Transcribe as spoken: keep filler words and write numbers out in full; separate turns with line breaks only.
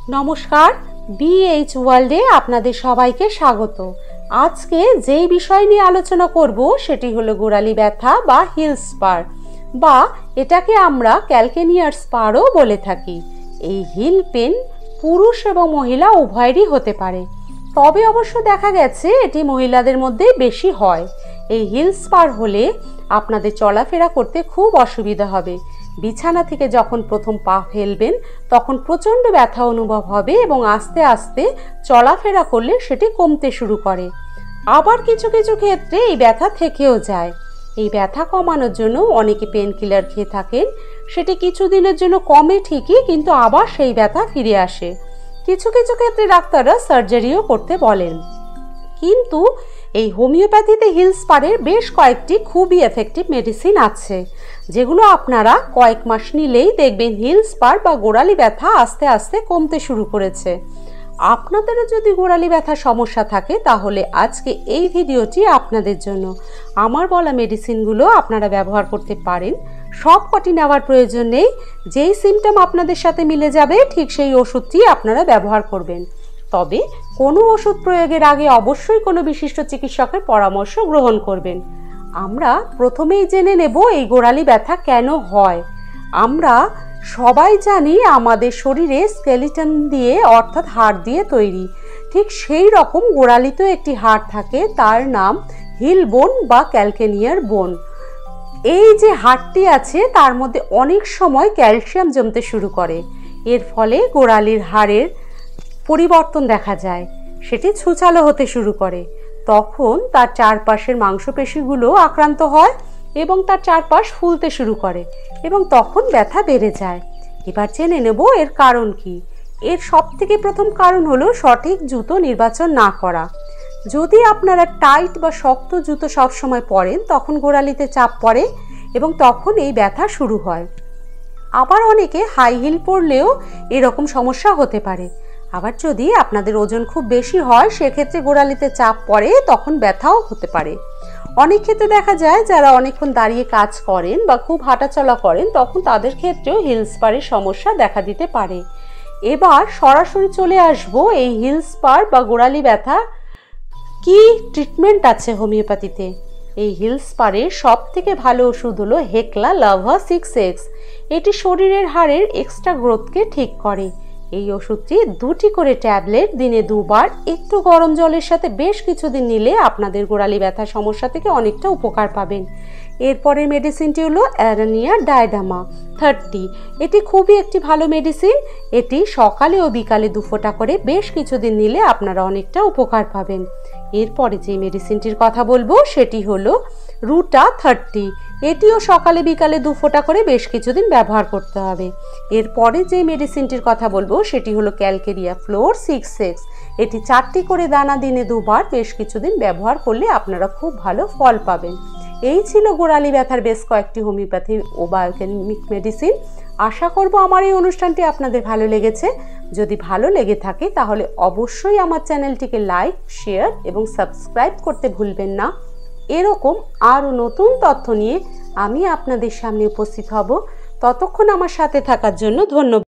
নমস্কার, বিএইচ ওয়ার্ল্ডে আপনাদের সবাইকে স্বাগত। আজকে যেই বিষয় নিয়ে আলোচনা করব সেটি হলো গোড়ালি ব্যথা বা হিল স্পার, বা এটাকে আমরা ক্যালকেনিয়ার স্পারও বলে থাকি। এই হিল পেন পুরুষ এবং মহিলা উভয়েরই হতে পারে, তবে অবশ্য দেখা গেছে এটি মহিলাদের মধ্যে বেশি হয়। এই হিল স্পার হলে আপনাদের চলাফেরা করতে খুব অসুবিধা হবে। বিছানা থেকে যখন প্রথম পা ফেলবেন তখন প্রচণ্ড ব্যথা অনুভব হবে এবং আস্তে আস্তে চলাফেরা করলে সেটি কমতে শুরু করে। আবার কিছু কিছু ক্ষেত্রে এই ব্যথা থেকেও যায়। এই ব্যথা কমানোর জন্য অনেকে পেন কিলার খেয়ে থাকেন, সেটি কিছুদিনের জন্য কমে ঠিকই, কিন্তু আবার সেই ব্যথা ফিরে আসে। কিছু কিছু ক্ষেত্রে ডাক্তাররা সার্জারিও করতে বলেন। কিন্তু এই হোমিওপ্যাথিতে হিল স্পারের বেশ কয়েকটি খুবই এফেক্টিভ মেডিসিন আছে, যেগুলো আপনারা কয়েক মাস নিলেই দেখবেন হিল স্পার বা গোড়ালি ব্যথা আস্তে আস্তে কমতে শুরু করেছে। আপনাদেরও যদি গোড়ালি ব্যথার সমস্যা থাকে তাহলে আজকে এই ভিডিওটি আপনাদের জন্য। আমার বলা মেডিসিনগুলো আপনারা ব্যবহার করতে পারেন, সব কটি নেওয়ার প্রয়োজন নেই। যেই সিমটম আপনাদের সাথে মিলে যাবে ঠিক সেই ওষুধটি আপনারা ব্যবহার করবেন। তবে কোনো ওষুধ প্রয়োগের আগে অবশ্যই কোনো বিশিষ্ট চিকিৎসকের পরামর্শ গ্রহণ করবেন। আমরা প্রথমেই জেনে নেব এই গোড়ালি ব্যথা কেন হয়। আমরা সবাই জানি আমাদের শরীরে স্কেলিটন দিয়ে অর্থাৎ হাড় দিয়ে তৈরি, ঠিক সেই রকম গোড়ালিতেও একটি হাড় থাকে, তার নাম হিল বোন বা ক্যালকেনিয়ার বোন। এই যে হাড়টি আছে তার মধ্যে অনেক সময় ক্যালসিয়াম জমতে শুরু করে, এর ফলে গোড়ালির হাড়ের পরিবর্তন দেখা যায়, সেটি ছুচালো হতে শুরু করে। তখন তার চারপাশের মাংসপেশিগুলো আক্রান্ত হয় এবং তার চারপাশ ফুলতে শুরু করে এবং তখন ব্যথা বেড়ে যায়। এবার জেনে নেব এর কারণ কি। এর সব থেকে প্রথম কারণ হলো সঠিক জুতো নির্বাচন না করা। যদি আপনারা টাইট বা শক্ত জুতো সবসময় পরেন তখন গোড়ালিতে চাপ পড়ে এবং তখন এই ব্যথা শুরু হয়। আবার অনেকে হাই হিল পরলেও এরকম সমস্যা হতে পারে। আবার যদি আপনাদের ওজন খুব বেশি হয় সেক্ষেত্রে গোড়ালিতে চাপ পড়ে, তখন ব্যথাও হতে পারে। অনেক ক্ষেত্রে দেখা যায় যারা অনেকক্ষণ দাঁড়িয়ে কাজ করেন বা খুব হাঁটাচলা করেন তখন তাদের ক্ষেত্রেও হিল স্পারের সমস্যা দেখা দিতে পারে। এবার সরাসরি চলে আসব এই হিল স্পার বা গোড়ালি ব্যথা কি ট্রিটমেন্ট আছে হোমিওপ্যাথিতে। এই হিল স্পারের সব থেকে ভালো ওষুধ হলো হেকলা লাভা সিক্স এক্স। এটি শরীরের হাড়ের এক্সট্রা গ্রোথকে ঠিক করে। এই ওষুধটি দুটি করে ট্যাবলেট দিনে দুবার একটু গরম জলের সাথে বেশ কিছুদিন নিলে আপনাদের গোড়ালি ব্যথার সমস্যা থেকে অনেকটা উপকার পাবেন। এরপরের মেডিসিনটি হলো অ্যারানিয়া ডায়ডামা থার্টি। এটি খুবই একটি ভালো মেডিসিন। এটি সকালে ও বিকালে দু ফোঁটা করে বেশ কিছুদিন নিলে আপনারা অনেকটা উপকার পাবেন। এরপরে যে মেডিসিনটির কথা বলবো সেটি হলো রুটা থার্টি। এটিও সকালে বিকালে দু ফোঁটা করে বেশ কিছুদিন ব্যবহার করতে হবে। এরপরে যে মেডিসিনটির কথা বলবো সেটি হলো ক্যালকেরিয়া ফ্লোর সিক্স এক্স। এটি চারটি করে দানা দিনে দুবার বেশ কিছুদিন ব্যবহার করলে আপনারা খুব ভালো ফল পাবেন। এই ছিল গোড়ালি ব্যথার বেশ কয়েকটি হোমিওপ্যাথি ও বায়োকেমিক মেডিসিন। আশা করব আমার এই অনুষ্ঠানটি আপনাদের ভালো লেগেছে। যদি ভালো লেগে থাকে তাহলে অবশ্যই আমার চ্যানেলটিকে লাইক, শেয়ার এবং সাবস্ক্রাইব করতে ভুলবেন না। এরকম আরও নতুন তথ্য নিয়ে আমি আপনাদের সামনে উপস্থিত হব। ততক্ষণ আমার সাথে থাকার জন্য ধন্যবাদ।